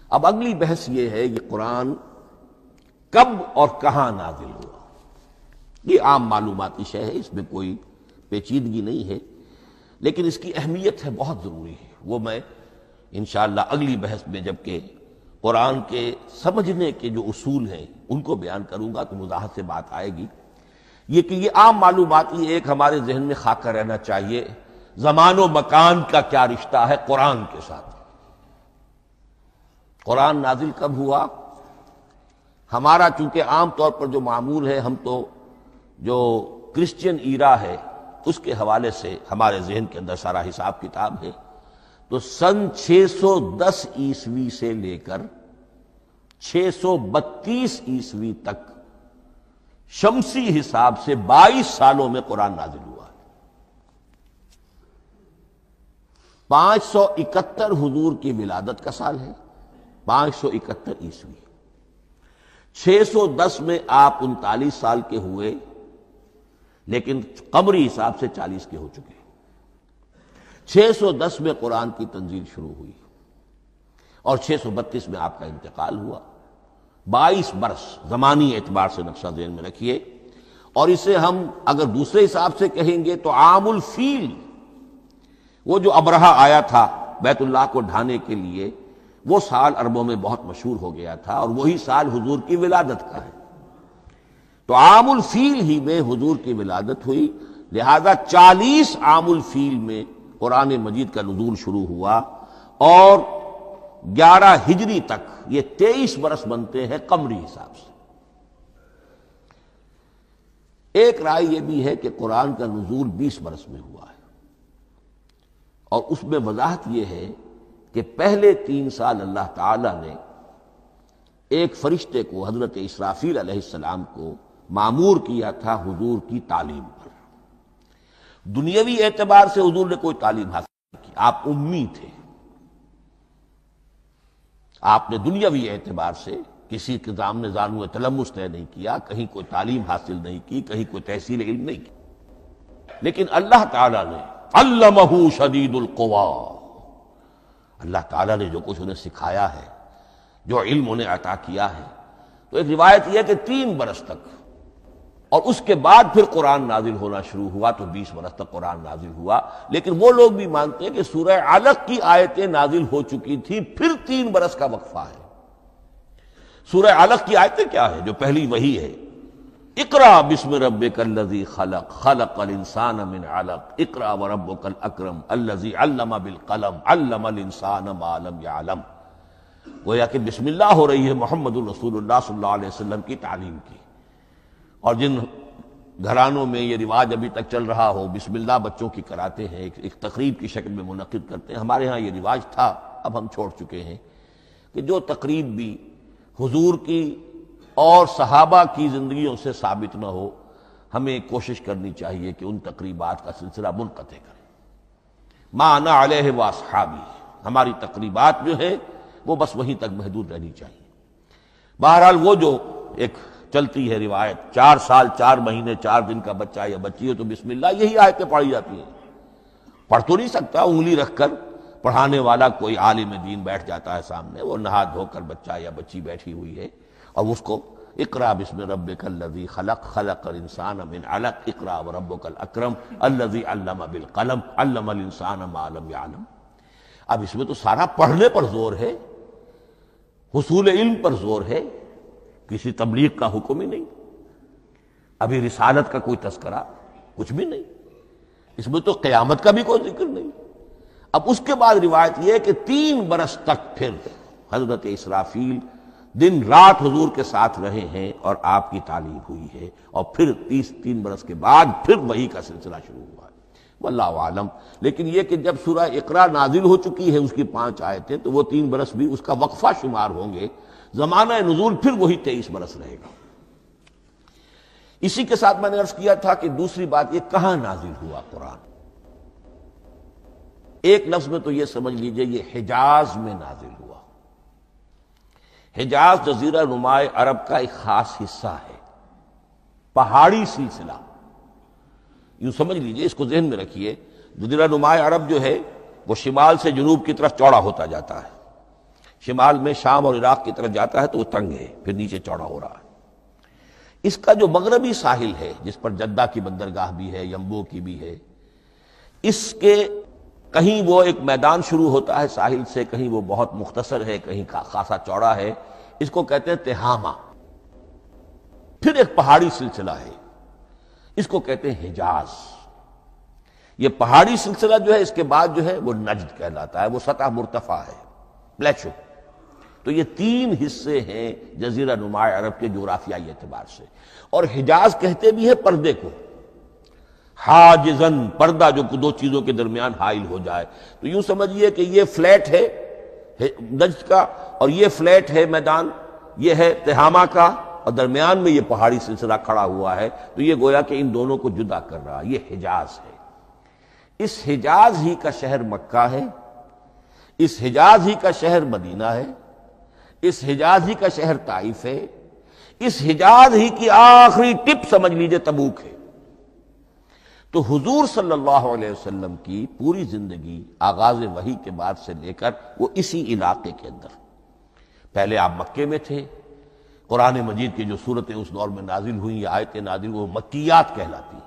اب اگلی بحث یہ ہے کہ قرآن کب اور کہاں نازل ہوا۔ یہ عام معلوماتی شے ہے، اس میں کوئی پیچیدگی نہیں ہے، لیکن اس کی اہمیت ہے، بہت ضروری ہے۔ وہ میں انشاءاللہ اگلی بحث میں جبکہ قرآن کے سمجھنے کے جو اصول ہیں ان کو بیان کروں گا تو وضاحت سے بات آئے گی۔ یہ کہ یہ عام معلوماتی ایک ہمارے ذہن میں خاکہ رہنا چاہیے، زمان و مکان کا کیا رشتہ ہے قرآن کے ساتھ۔ قرآن نازل کب ہوا؟ ہمارا چونکہ عام طور پر جو معمول ہے، ہم تو جو کرسچین ایرا ہے اس کے حوالے سے ہمارے ذہن کے اندر سارا حساب کتاب ہے، تو سن 610 عیسوی سے لے کر 632 عیسوی تک شمسی حساب سے 22 سالوں میں قرآن نازل ہوا ہے۔ 571 حضور کی ولادت کا سال ہے، 571 عیسوی۔ 610 میں آپ 39 سال کے ہوئے، لیکن قمری حساب سے 40 کے ہو چکے۔ 610 میں قرآن کی تنزیل شروع ہوئی اور 632 میں آپ کا انتقال ہوا۔ 22 برس زمانی اعتبار سے نقشہ ذہن میں رکھیے، اور اسے ہم اگر دوسرے حساب سے کہیں گے تو عام الفیل، وہ جو ابرہہ آیا تھا بیت اللہ کو ڈھانے کے لیے، وہ سال عربوں میں بہت مشہور ہو گیا تھا، اور وہی سال حضور کی ولادت کا ہے۔ تو عام الفیل ہی میں حضور کی ولادت ہوئی، لہذا 40 عام الفیل میں قرآن مجید کا نزول شروع ہوا، اور 11 ہجری تک یہ 23 برس بنتے ہیں قمری حساب سے۔ ایک رائے یہ بھی ہے کہ قرآن کا نزول 20 برس میں ہوا ہے، اور اس میں وضاحت یہ ہے کہ پہلے 3 سال اللہ تعالی نے ایک فرشتے کو، حضرت اسرافیل علیہ السلام کو مامور کیا تھا حضور کی تعلیم پر۔ دنیاوی اعتبار سے حضور نے کوئی تعلیم حاصل نہیں کی، آپ امی تھے۔ آپ نے دنیاوی اعتبار سے کسی کے سامنے زانو تلمس طے نہیں کیا، کہیں کوئی تعلیم حاصل نہیں کی، کہیں کوئی تحصیل علم نہیں کی، لیکن اللہ تعالیٰ نے علمہ شدید القویٰ، اللہ تعالیٰ نے جو کچھ انہیں سکھایا ہے، جو علم انہیں عطا کیا ہے، تو ایک روایت یہ ہے کہ 3 برس تک، اور اس کے بعد پھر قرآن نازل ہونا شروع ہوا تو 20 برس تک قرآن نازل ہوا۔ لیکن وہ لوگ بھی مانتے ہیں کہ سورہ علق کی آیتیں نازل ہو چکی تھی، پھر 3 برس کا وقفہ ہے۔ سورہ علق کی آیتیں کیا ہے؟ جو پہلی وحی ہے، اقرأ بسم ربک الذی خلق، خلق الانسان من علق، اقرأ وربک الاکرم الذی علم بالقلم، علم الانسان ما لم یعلم۔ گویا کہ بسم اللہ ہو رہی ہے محمد الرسول اللہ صلی اللہ علیہ وسلم کی تعلیم کی، اور جن گھرانوں میں یہ رواج ابھی تک چل رہا ہو، بسم اللہ بچوں کی کراتے ہیں، ایک تقریب کی شکل میں منعقد کرتے ہیں، ہمارے ہاں یہ رواج تھا، اب ہم چھوڑ چکے ہیں، کہ جو تقریب بھی حضور کی اور صحابہ کی زندگیوں سے ثابت نہ ہو، ہمیں کوشش کرنی چاہیے کہ ان تقریبات کا سلسلہ منقطع کریں۔ ما انا علیہ واصحابی، ہماری تقریبات جو ہے وہ بس وہیں تک محدود رہنی چاہیے۔ بہرحال وہ جو ایک چلتی ہے روایت، 4 سال 4 مہینے 4 دن کا بچہ یا بچی ہو تو بسم اللہ یہی آیتیں پڑھی جاتی ہیں۔ پڑھ تو نہیں سکتا، انگلی رکھ کر پڑھانے والا کوئی عالم دین بیٹھ جاتا ہے سامنے، وہ نہا دھو کر بچہ یا بچی بیٹھی ہوئی ہے، اور اس کو اقرأ بسم ربک الذی خلق، خلق الانسان من علق، اقرأ وربک الاکرم الذی علم بالقلم، علم الانسان ما لم یعلم۔ اب اس میں تو سارا پڑھنے پر زور ہے، حصول علم پر زور ہے، کسی تبلیغ کا حکم ہی نہیں، ابھی رسالت کا کوئی تذکرہ کچھ بھی نہیں، اس میں تو قیامت کا بھی کوئی ذکر نہیں۔ اب اس کے بعد روایت یہ ہے کہ 3 برس تک پھر حضرت اسرافیل دن رات حضور کے ساتھ رہے ہیں اور آپ کی تعلیم ہوئی ہے، اور پھر 3 برس کے بعد پھر وحی کا سلسلہ شروع ہوا ہے، واللہ عالم۔ لیکن یہ کہ جب سورہ اقرا نازل ہو چکی ہے، اس کی 5 آیتیں، تو وہ 3 برس بھی اس کا وقفہ شمار ہوں گے، زمانہ نزول پھر وہی 23 برس رہے گا۔ اسی کے ساتھ میں نے عرض کیا تھا کہ دوسری بات یہ کہاں نازل ہوا قرآن۔ ایک لفظ میں تو یہ سمجھ لیجئے یہ حجاز میں نازل ہوا۔ حجاز جزیرہ نماء عرب کا ایک خاص حصہ ہے، پہاڑی سلسلہ، یوں سمجھ لیجئے، اس کو ذہن میں رکھیے۔ جزیرہ نماء عرب جو ہے وہ شمال سے جنوب کی طرف چوڑا ہوتا جاتا ہے، شمال میں شام اور عراق کی طرف جاتا ہے تو وہ تنگ ہے، پھر نیچے چوڑا ہو رہا ہے۔ اس کا جو مغربی ساحل ہے جس پر جدہ کی بندرگاہ بھی ہے، ینبو کی بھی ہے، اس کے کہیں وہ ایک میدان شروع ہوتا ہے ساحل سے، کہیں وہ بہت مختصر ہے، کہیں خاصا چوڑا ہے، اس کو کہتے ہیں تہامہ۔ پھر ایک پہاڑی سلسلہ ہے، اس کو کہتے ہیں حجاز۔ یہ پہاڑی سلسلہ جو ہے اس کے بعد جو ہے وہ نجد کہلاتا ہے، وہ سطح مرتفع ہے، پلیشو۔ تو یہ تین حصے ہیں جزیرہ نما عرب کے جغرافیائی اعتبار سے، اور حجاز کہتے بھی ہے پردے کو، حاجزن، پردہ جو دو چیزوں کے درمیان حائل ہو جائے۔ تو یوں سمجھیے کہ یہ فلیٹ ہے نجد کا، اور یہ فلیٹ ہے میدان، یہ ہے تہامہ کا، اور درمیان میں یہ پہاڑی سلسلہ کھڑا ہوا ہے، تو یہ گویا کہ ان دونوں کو جدا کر رہا، یہ حجاز ہے۔ اس حجاز ہی کا شہر مکہ ہے، اس حجاز ہی کا شہر مدینہ ہے، اس حجاز ہی کا شہر طائف ہے، اس حجاز ہی کی آخری ٹپ سمجھ لیجئے تبوک ہے۔ تو حضور صلی اللہ علیہ وسلم کی پوری زندگی آغاز وحی کے بعد سے لے کر وہ اسی علاقے کے اندر، پہلے آپ مکے میں تھے، قرآن مجید کی جو صورتیں اس دور میں نازل ہوئیں یا آیتیں نازل وہ مکیات کہلاتی،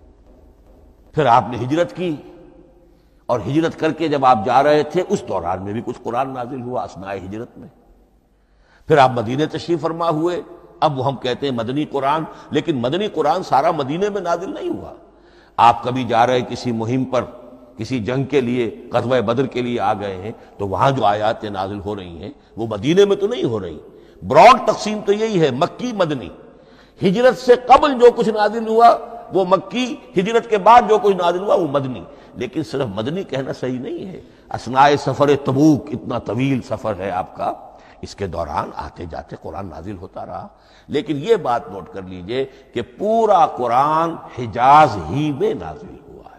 پھر آپ نے ہجرت کی، اور ہجرت کر کے جب آپ جا رہے تھے اس دوران میں بھی کچھ قرآن نازل ہوا اثناء ہجرت میں، پھر آپ مدینے تشریف فرما ہوئے، اب وہ ہم کہتے ہیں مدنی قرآن، لیکن مدنی قرآن سارا مدینے میں نازل نہیں ہوا۔ آپ کبھی جا رہے کسی مہم پر، کسی جنگ کے لیے، غزوہ بدر کے لیے آ گئے ہیں، تو وہاں جو آیات نازل ہو رہی ہیں وہ مدینے میں تو نہیں ہو رہی۔ براڈ تقسیم تو یہی ہے، مکی مدنی۔ ہجرت سے قبل جو کچھ نازل ہوا وہ مکی، ہجرت کے بعد جو کچھ نازل ہوا وہ مدنی، لیکن صرف مدنی کہنا صحیح نہیں ہے۔ اثناء سفر تبوک، اتنا طویل سفر ہے آپ کا، اس کے دوران آتے جاتے قرآن نازل ہوتا رہا، لیکن یہ بات نوٹ کر لیجئے کہ پورا قرآن حجاز ہی میں نازل ہوا ہے۔